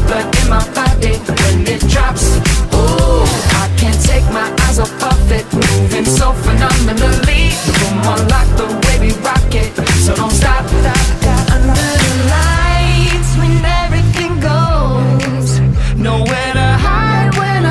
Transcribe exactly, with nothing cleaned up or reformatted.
blood in my body when it drops. Ooh, I can't take